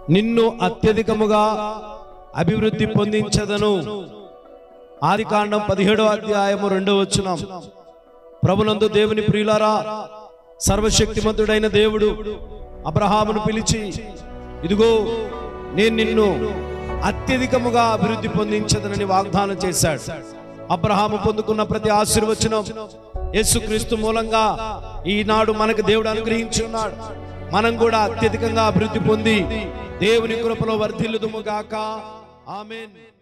నిన్ను అత్యధికముగా అభివృద్ధి పొందించదను. ఆదికాండం 17వ అధ్యాయము 2వ వచనం. ప్రభునందు దేవుని ప్రియులారా, సర్వశక్తిమంతుడైన దేవుడు అబ్రహామును పిలిచి, ఇదిగో నేను నిన్ను అత్యధికముగా అభివృద్ధి పొందించదనని వాగ్దానం చేశాడు. అబ్రహాము పొందుకున్న ప్రతి ఆశీర్వచనం యేసుక్రీస్తు మూలంగా ఈనాడు మనకు దేవుడు అనుగ్రహించి ఉన్నాడు. మనం కూడా అత్యధికంగా అభివృద్ధి పొంది దేవుని కృపలో వర్ధిల్లుదుము గాక. ఆమేన్.